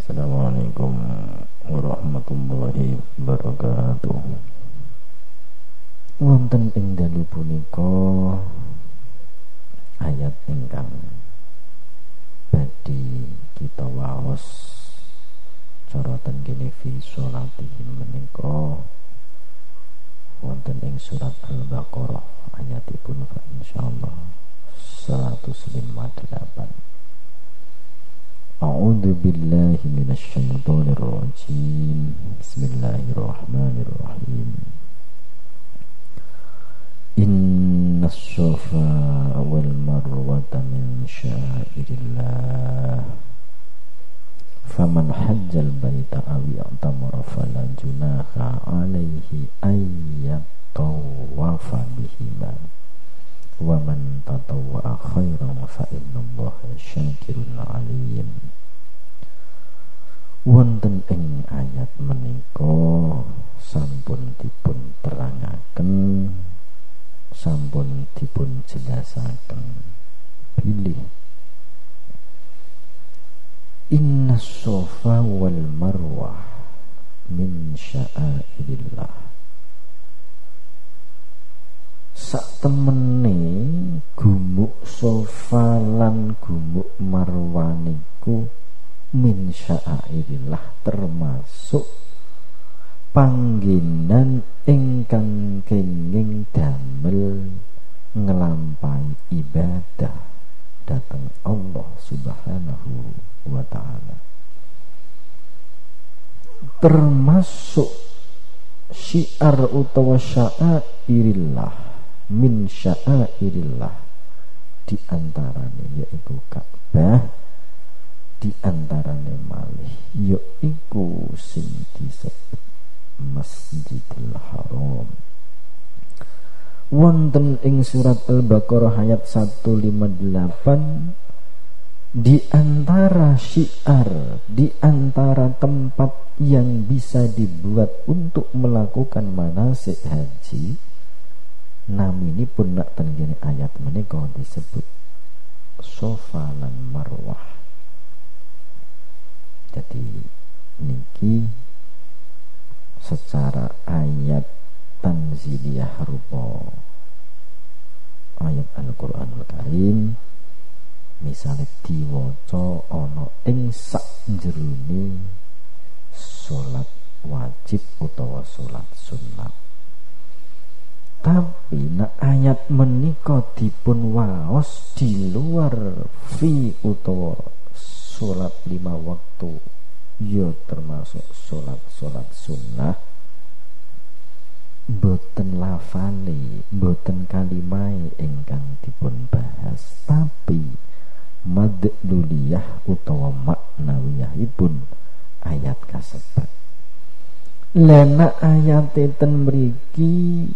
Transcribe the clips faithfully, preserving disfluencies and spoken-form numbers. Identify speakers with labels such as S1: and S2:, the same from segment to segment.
S1: Assalamualaikum warahmatullahi wabarakatuh. Wonten ing dalu punika ayat ingkang badhe kita waos cara ten kene fi sholatihim menika wonten ing surat Al-Baqarah ayatipun fa insyaallah seratus lima puluh delapan. A'udzu billahi minasy syaithanir rajim. Bismillahirrahmanirrahim. Innas safa wal marwata min syairillah. Faman hajjal baita aw i'tamara fala junaha 'alaihi ay yatawafa bihima. Wa man tatawwa'a khairan fa innallaha syakirun 'alim. Wonten ing ayat menika sampun dipun terangaken, sampun dipun jelasaken bilih inna safa wal marwah min sya'airillah. Sak temene gumuk sofa lan gumuk marwah niku min sya'airillah, termasuk panggenan ingkang kenging damel ngelampahi ibadah dhateng Allah Subhanahu wa ta'ala, termasuk syiar utawa sya'airillah min sya'airillah, di antarane yaiku Ka'bah, di antarane malih yaiku sing disebut Masjidil Haram. Wonten ing surat Al-Baqarah ayat seratus lima puluh delapan, di antara syiar, di antara tempat yang bisa dibuat untuk melakukan manasik haji, namini pun nak tenggene ayat menika disebut Safa lan Marwah. Jadi niki secara ayat tanziliyah rupa ayat Al-Qur'anul Karim misale diwaca ana ing sakjerone salat wajib utawa salat sunat. Tapi nak ayat menika dipun waos di luar fi utawa salat lima waktu, ya termasuk salat-salat sunnah, boten lafale, boten kalimahe ingkang dipun bahas, tapi madluliyah utawa maknawiyahipun ayat kasebat. Lena ayat ten mriki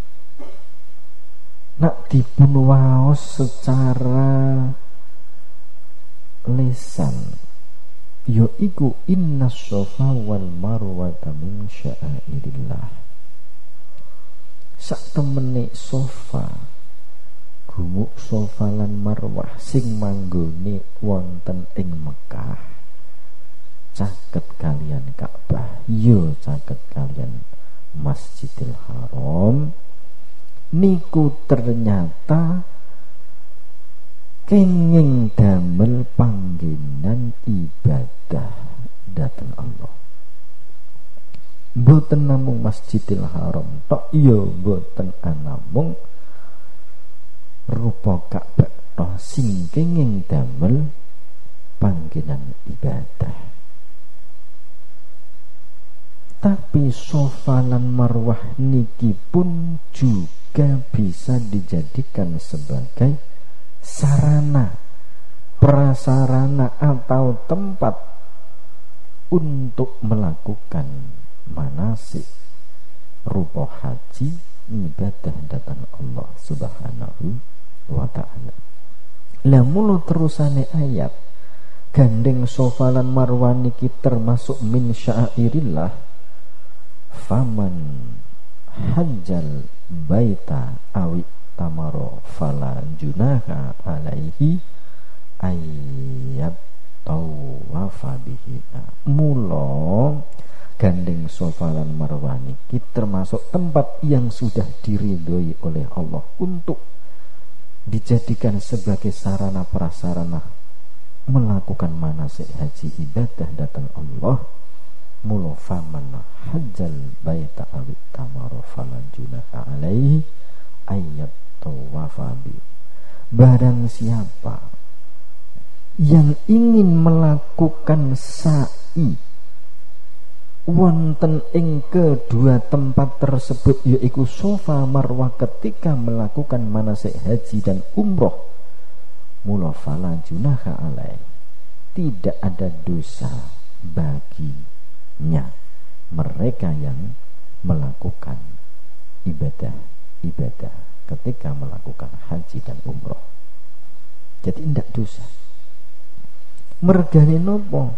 S1: nak dipun waos secara lisan, yaiku inna safa wal marwata min sya'airillah. Sak temene sofa, gumuk sofa lan marwah sing manggone wonten ing Mekah, caket kalian Ka'bah, yo caket kalian Masjidil Haram, niku ternyata kenging damel panggenan ibadah dhateng Allah. Mboten namung Masjidil Haram tok, iya mboten namung rupa Ka'bah tok sing kenging damel panggenan ibadah. Tapi Safa lan Marwah niki pun juga bisa dijadikan sebagai sarana, prasarana atau tempat untuk melakukan manasik rupa haji, ibadah dhateng Allah Subhanahu wa ta'ala. Lah mulu terusane ayat gandeng Safa lan Marwah niki termasuk min sya'airillah. Faman hajjal baita awi tamaro fala junaha alaihi ayat tawafa bihi. Mula gandeng Safa lan Marwah niki termasuk tempat yang sudah diridhoi oleh Allah untuk dijadikan sebagai sarana prasarana melakukan manasik haji ibadah datang Allah. Mula faman hajjal baita awit tamaro falan junaha alaihi ayat tawafa bi. Barang siapa yang ingin melakukan sa'i wonten ing kedua tempat tersebut, yaitu Safa Marwah, ketika melakukan manasik haji dan umroh, mula fala junaha alaihi, tidak ada dosa baginya mereka yang melakukan ibadah-ibadah ketika melakukan haji dan umroh. Jadi tidak dosa. Mergane nopo?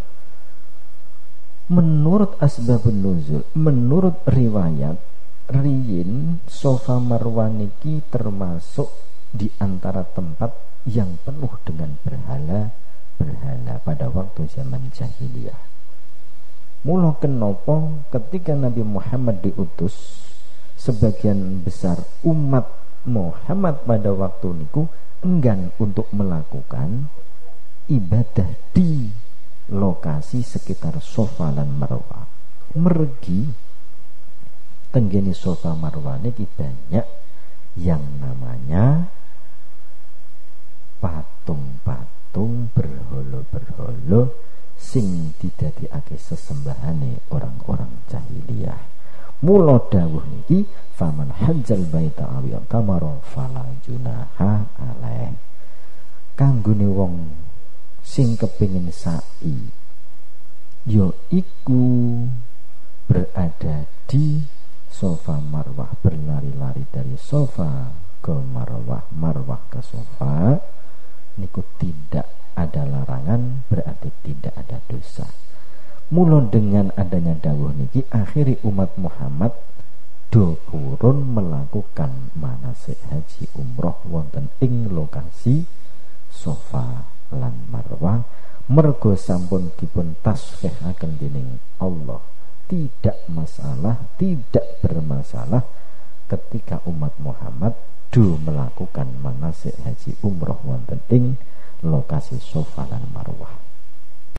S1: Menurut asbabun nuzul, menurut riwayat, riyin Safa Marwah niki termasuk di antara tempat yang penuh dengan berhala-berhala pada waktu zaman jahiliyah. Mula kenapa ketika Nabi Muhammad diutus, sebagian besar umat Muhammad pada waktu niku enggan untuk melakukan ibadah di lokasi sekitar Safa lan Marwah. Mergi tenggene Safa Marwah niki banyak yang namanya patung-patung berhala-berhala sing didadekake sesembahane orang-orang jahiliyah. Mula dawuh niki faman hajjal baita awi tamara fala junaha alaih. Kanggone wong sing kepingin sa'i yo iku berada di Safa Marwah, berlari-lari dari Safa ke Marwah, Marwah ke Safa, niku tidak ada larangan, berarti tidak ada dosa. Mula dengan adanya dawuh niki akhiri umat Muhammad do purun melakukan manasik haji umroh wonten ing lokasi Safa lan Marwah, mergo sampun dipun tasfihaken dening Allah. Tidak masalah, tidak bermasalah ketika umat Muhammad do melakukan manasik haji umroh wonten ing lokasi Safa lan Marwah.